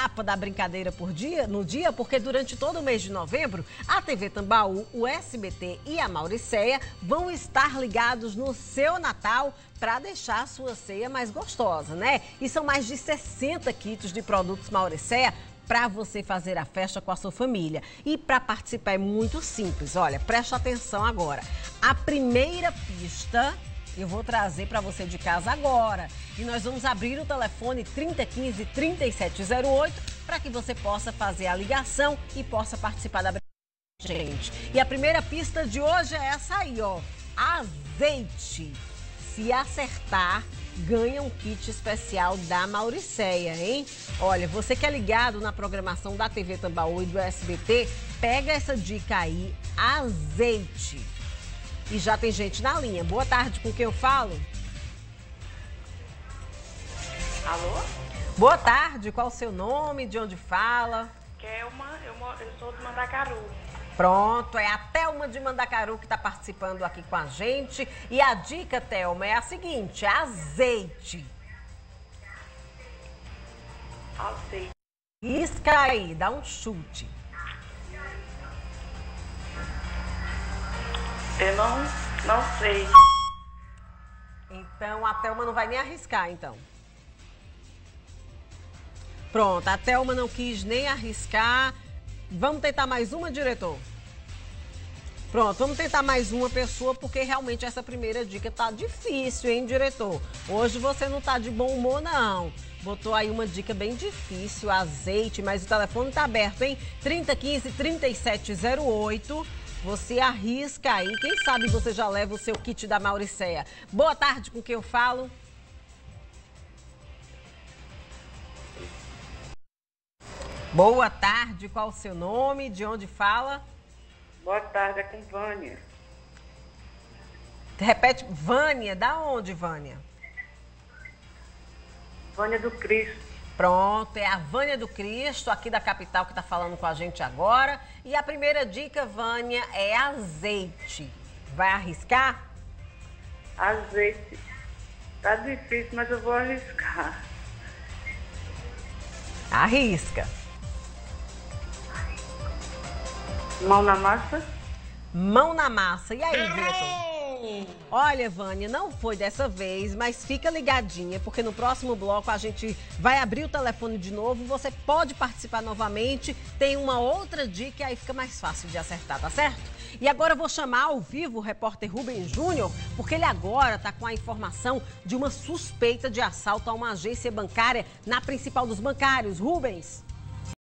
etapa da brincadeira no dia, porque durante todo o mês de novembro, a TV Tambaú, o SBT e a Mauricéia vão estar ligados no seu Natal para deixar a sua ceia mais gostosa, né? E são mais de 60 kits de produtos Mauricéia para você fazer a festa com a sua família. E para participar é muito simples. Olha, preste atenção agora. A primeira pista eu vou trazer para você de casa agora. E nós vamos abrir o telefone 3015-3708 para que você possa fazer a ligação e possa participar da gente. E a primeira pista de hoje é essa aí, ó. Azeite. Se acertar, ganha um kit especial da Mauricéia, hein? Olha, você que é ligado na programação da TV Tambaú e do SBT, pega essa dica aí, azeite. E já tem gente na linha. Boa tarde, com quem eu falo? Alô? Boa tarde, qual o seu nome, de onde fala? Kelma, eu sou de Mandacaru. Pronto, é a Thelma de Mandacaru que está participando aqui com a gente. E a dica, Thelma, é a seguinte, azeite. Azeite. Isca aí, dá um chute. Eu não sei. Então, a Thelma não vai nem arriscar, então. Pronto, a Thelma não quis nem arriscar. Vamos tentar mais uma, diretor? Pronto, vamos tentar mais uma pessoa, porque realmente essa primeira dica tá difícil, hein, diretor? Hoje você não tá de bom humor, não. Botou aí uma dica bem difícil, azeite, mas o telefone tá aberto, hein? 3015-3708. Você arrisca aí, quem sabe você já leva o seu kit da Mauricéia. Boa tarde, com quem eu falo? Boa tarde, qual o seu nome, de onde fala? Boa tarde, é com Vânia. Repete, Vânia, da onde, Vânia? Vânia do Cristo. Pronto, é a Vânia do Cristo, aqui da capital, que está falando com a gente agora. E a primeira dica, Vânia, é azeite. Vai arriscar? Azeite. Tá difícil, mas eu vou arriscar. Arrisca. Mão na massa? Mão na massa. E aí, diretor? Olha, Vânia, não foi dessa vez, mas fica ligadinha, porque no próximo bloco a gente vai abrir o telefone de novo, você pode participar novamente, tem uma outra dica e aí fica mais fácil de acertar, tá certo? E agora eu vou chamar ao vivo o repórter Rubens Júnior, porque ele agora está com a informação de uma suspeita de assalto a uma agência bancária na Principal dos Bancários. Rubens!